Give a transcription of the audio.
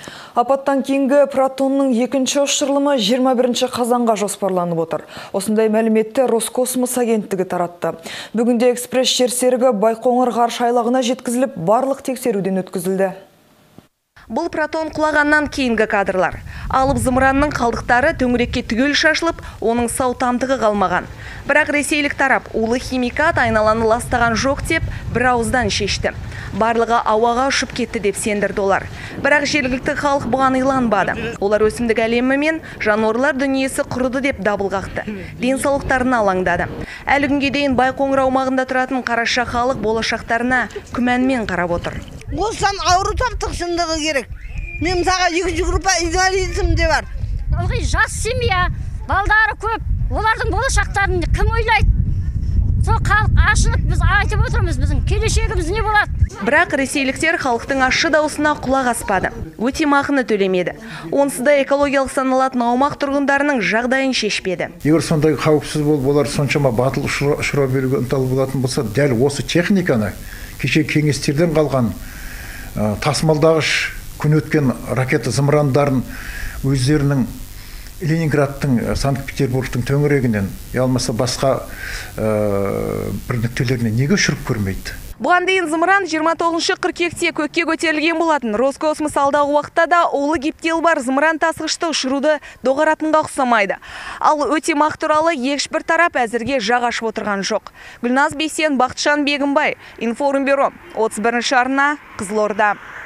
Апаттан кейінгі протонның екінші ұшырылымы 21 қазанға жоспарланып отыр. Осындай мәліметті Роскосмос агенттігі таратты. Бүгінде экспресс жер серігі Байқоңыр ғарыш айлағына жеткізіліп, барлық тексеруден өткізілді. Бұл протон құлағаннан кейінгі кадрлар. Алып зымыранның қалдықтары төңірекке түгел шашылып, оның сау тамтығы қалмаған. Бірақ ресейлік тарап улы химикат айналаны ластаған жоқ деп бір ауыздан шешті. Барлығы ауаға ұшып кетті деп сендірді олар. Бірақ жергілікті халық бұған иланбады. Олар өсімдік әлемі мен жануарлар дүниесі құрыды деп дабыл қақты. Денсаулықтарына алаңдады. Әлі күнге дейін Байқоңыр аумағында тұратын қараша халық болашақтарына күмәнмен қарап отыр. Осыдан ауру таптық шындығы керек. Мен мысалға 2 группа инвалидизм де бар. Ылғи жас семья, балдары көп. Олардың болашақтарын кім ойлайды? Сол халық ашынып біз айтып отырмыз, біздің келешегіміз не болады? Бірақ ресейліктер халықтың ащы даусына құлақ аспады. Өтемақыны төлемеді. Онсыз да экологиялық саналатын аумақ тұрғындарының жағдайын шешпеді. Егер сондай қауіпсіз болып, олар соншама батыл ұшыра беруге ынталы болатын болса, дәл осы техниканы кеше кеңестерден қалған тасымалдағыш күн өткен ракета зымырандарын өздерінің Ленинградтың, Санкт-Петербургтың төңірегінен, алмаса басқа бір нүктелеріне неге ұшырып көрмейді? Бұған дейін зымыран 29 қыркүйекте көкке көтерілген болатын. Роскосмос алдағы уақытта да улы гептил бар зымыран тасығышты ұшыруды доғаратынға ұқсамайды. Ал өтемақ туралы ешбір тарап әзірге жақ ашып отырған жоқ. Гүлназ Бейсен, Бақытжан Бегімбай, Информбюро, 31 арна, Қызылорда.